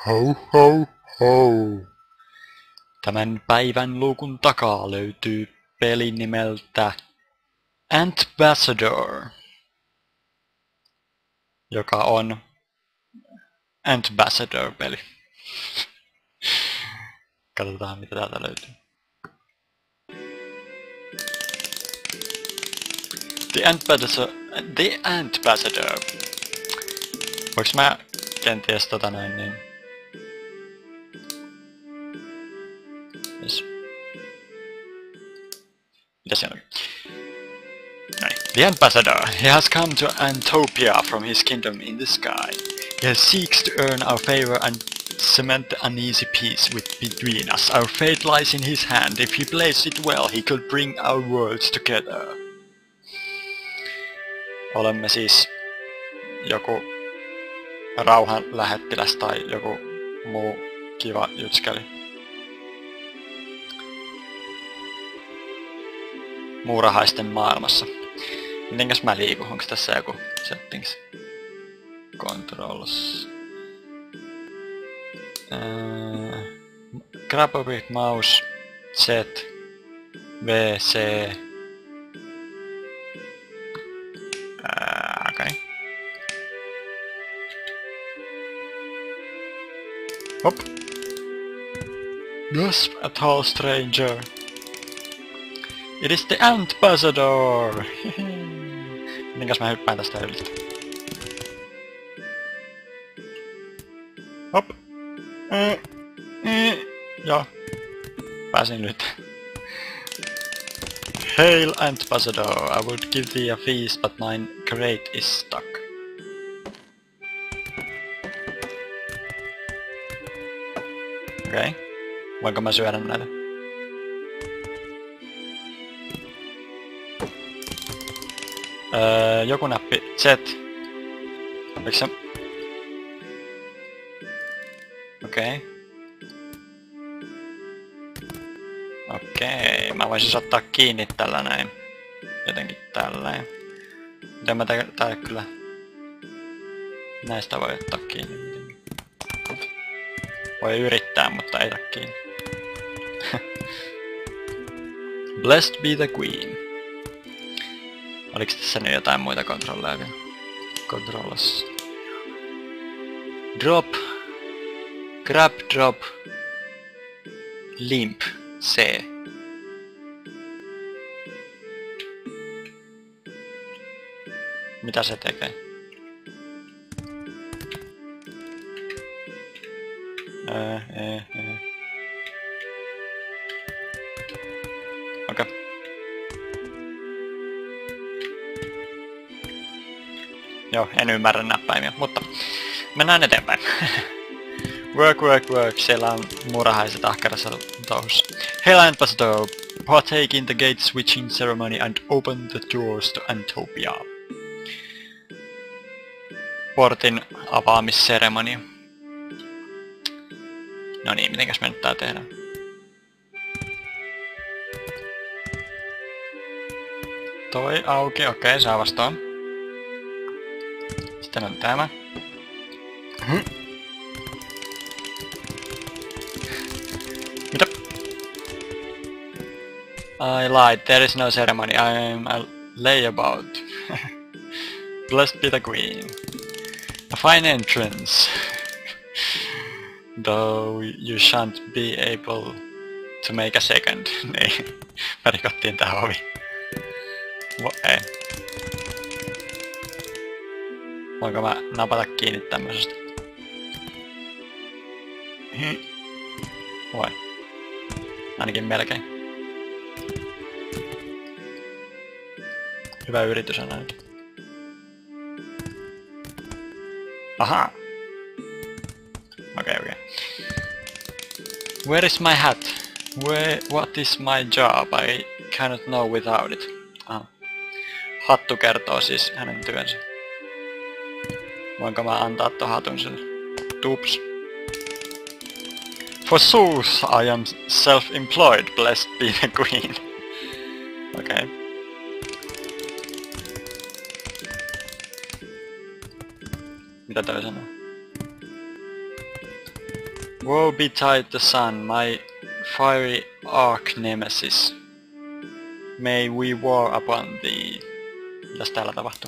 Ho ho ho. Tämän päivän luukun takaa löytyy peli nimeltä Antbassador, joka on Antbassador-peli. Katsotaan mitä täältä löytyy. The Antbassador. Voinko mä kenties Yes. Mitä siellä on? Noin. The Ambassador. He has come to Antopia from his kingdom in the sky. He seeks to earn our favor and cement the uneasy peace between us. Our fate lies in his hand. If he plays it well, he could bring our worlds together. Olemme siis joku rauhan lähettiläs tai joku muu kiva jutskäli. Muurahaisten maailmassa. Mitenkäs mä liikun? Onks tässä joku settings? Controls. Grab with mouse. Z. V. C. Okei. Hop. Gasp a tall stranger. It is the Antbassador! Mitenkäs mä hyppään tästä ylistä? Hop! Joo. Pääsin nyt. Hail Antbassador! I would give thee a feast, but mine crate is stuck. Okei. Voinko mä syödä näitä? Joku näppi Z. Eikö se? Okei. Okei, mä voisin ottaa kiinni tällä näin. Jotenkin tälleen. Miten mä tää kyllä... Näistä voi ottaa kiinni mitenkin. Voi yrittää, mutta ei ota kiinni. Blessed be the Queen. Oliks tässä nyt jotain muita kontrolleja vielä? Controllers. Drop. Grab, drop. Limp. C. Mitä se tekee? Okei. Joo, en ymmärrä näppäimiä, mutta mennään eteenpäin. Work, work, work. Siellä on muurahaiset ahkerassa touhussa. Hail Antbassador, partake in the gate switching ceremony and open the doors to Antopia. Portin avaamisseremonia. No niin, mitenkäs me nyt tää tehdään? Toi auki, okei, saa vastaan. Sitten on tämä. Mitä? I lied, there is no ceremony, I'm a layabout. Blessed be the Queen. A fine entrance. Though you shan't be able to make a second. Niin, me rikottiin tää ovi. Ei. Voinko mä napata kiinni tämmösestä? Voi. Ainakin melkein. Hyvä yritys on ainakin. Aha! Okei. Where is my hat? What is my job? I cannot know without it. Aha. Hattu kertoo siis hänen työnsä. Voinko mä antaa ton hatun sille? Tups. Forsooth, I am self-employed, blessed be the Queen. Okei. Mitä toi sanoo? Woe betide the sun, my fiery arch nemesis. May we war upon thee. Mitäs täällä tapahtuu?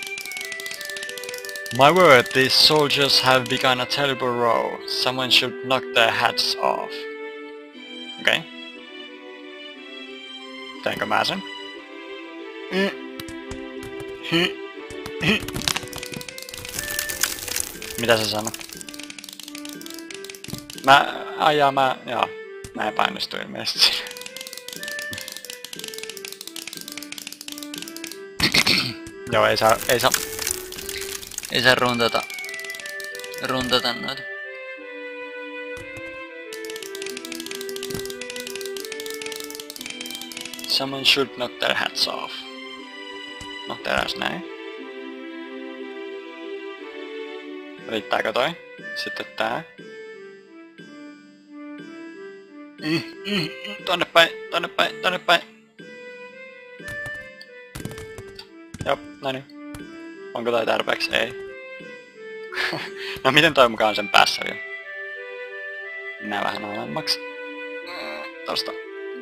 My word, these soldiers have begun a terrible row. Someone should knock their hats off. Okei. Okay. Teinkö mä sen? Mitä sä sanot? Mä epäonnistuin ilmeisesti siinä. Joo, ei saa runtata noita. Someone should knock their hats off. No, tehdääs näin. Riittääkö toi? Sitten tää. Tonne päin. Jop, näin. Onko toi tarpeeksi? Ei. No miten toi mukaan on sen päässä vielä? Mennään vähän alemmaksi. Tosta.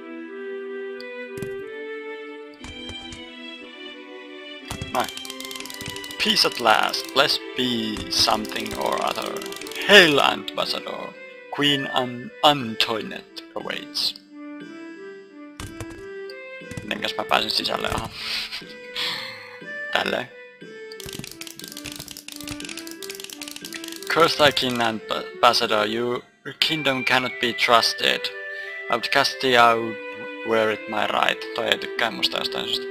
Noin. Peace at last. Blessed be something or other. Hail Ambassador. Queen Antoinette awaits. Mitenkäs mä pääsin sisälle? Aha. Tälleen. Curse thy king, Ambassador, your kingdom cannot be trusted. I would cast thee out were it my right. Toi ei tykkää musta jostain syystä.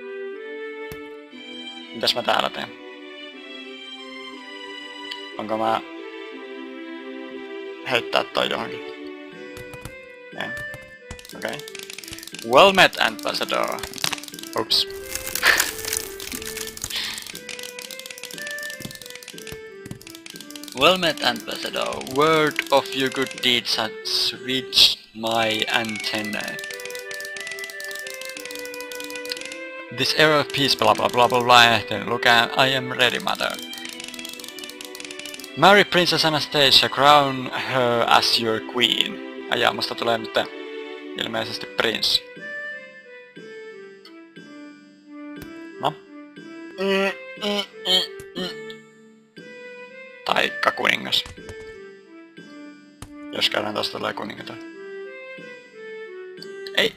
Mitäs mä täällä teen? Onko mä heittää toi johonkin? En. Okei. Okay. Well met, Ambassador. Oops. Well met, Ambassador. Word of your good deeds has reached my antennae. This era of peace, blah blah blah blah blah. Look, I am ready, mother. Marry Princess Anastasia, crown her as your queen. Ajaa, musta tulee nyt ilmeisesti prinssi. No. Taikka kuningas. Jos käydään tosta tulee kuningatar. Ei.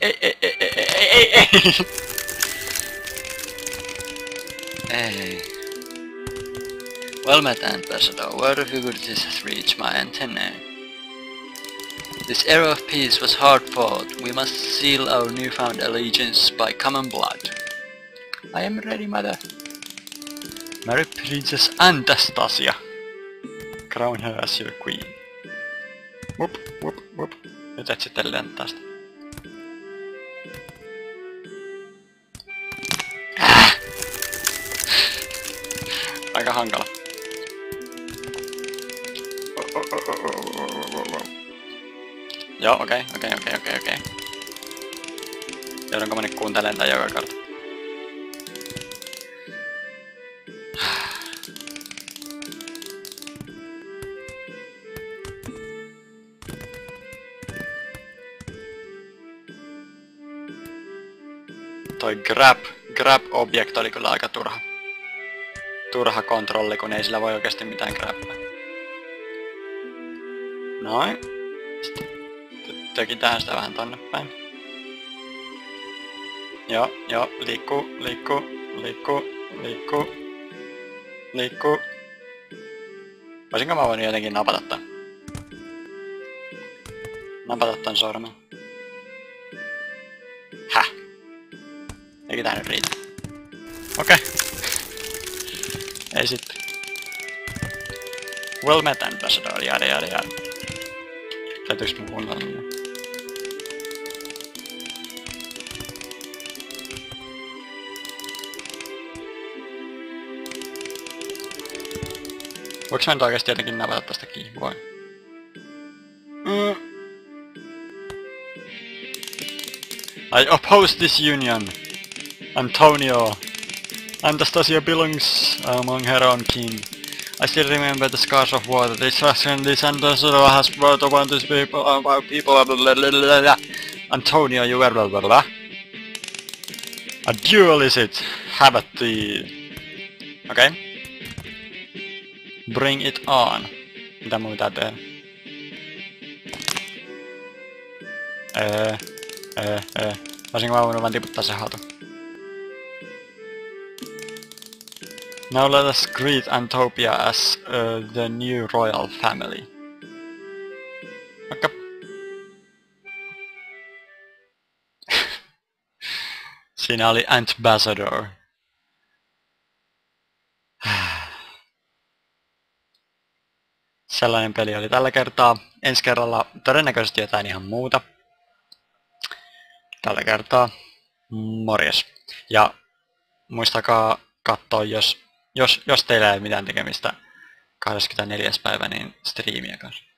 Hey. Well met, Ambassador. Word of your goodness has reached my antennae. This era of peace was hard fought. We must seal our newfound allegiance by common blood. I am ready, mother. Marry Princess Anastasia. Crown her as your queen. Whoop. Nyt et sitten lentää sitä. Aika hankala. Joo, okei. Joudunko mä nyt kuuntelemaan tän joka kerta? Toi grab-objekt oli kyllä aika turha kontrolli, kun ei sillä voi oikeesti mitään grabbaa. Noin. Sitten tökitään sitä vähän tonne päin. Joo, liikkuu. Voisinko mä voinut jotenkin napata tän? Napata tän sormen. Häh? Eikä tää nyt riitä. Okei. Ei sitten. Well met, Ambassador, jada. Täytyyks mun kuunnella minua? Voinko mä nyt oikeesti jotenkin napata tästä kiinni? Voin. I oppose this union. Antonio. Anastasia belongs among her own kin. I still remember the scars of water. This and this ambassador has brought upon these people about people blah, blah, blah, blah. Antonio, you were blah blah blah. A duel is it? Have at the... Okay. Bring it on. Mitä muuta tehdä? Olisinko mä voinut vaan tiputtaa se hatu? Now let us greet Antopia as the new royal family. Moikka! Siinä oli Ambassador. Sellainen peli oli tällä kertaa. Ensi kerralla todennäköisesti jotain ihan muuta. Tällä kertaa morjes. Ja muistakaa katsoa, jos teillä ei ole mitään tekemistä 24. päivä, niin striimiä kanssa.